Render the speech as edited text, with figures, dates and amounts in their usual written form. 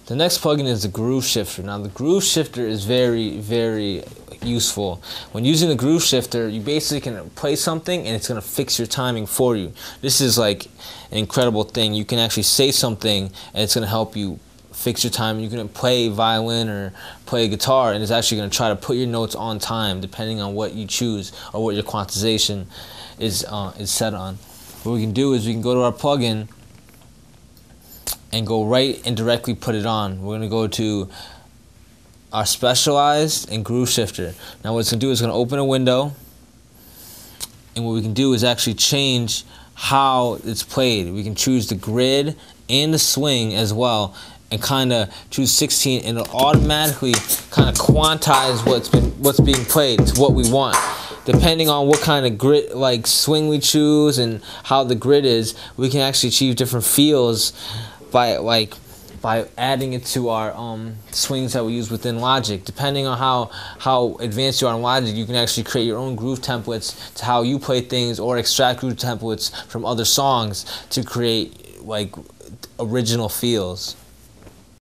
The next plugin is the groove shifter. Now the groove shifter is very, very useful. When using the groove shifter, you basically can play something and it's going to fix your timing for you. This is like an incredible thing. You can actually say something and it's going to help you fix your time. You can play violin or play guitar and it's actually going to try to put your notes on time depending on what you choose or what your quantization is set on. What we can do is we can go to our plugin and go right and directly put it on. We're going to go to our specialized and groove shifter. Now what it's going to do is it's going to open a window, and what we can do is actually change how it's played. We can choose the grid and the swing as well, and kind of choose 16, and it'll automatically kind of quantize what's being played to what we want. Depending on what kind of grid, like swing we choose and how the grid is, we can actually achieve different feels by adding it to our swings that we use within Logic. Depending on how advanced you are in Logic, you can actually create your own groove templates to how you play things, or extract groove templates from other songs to create like original feels.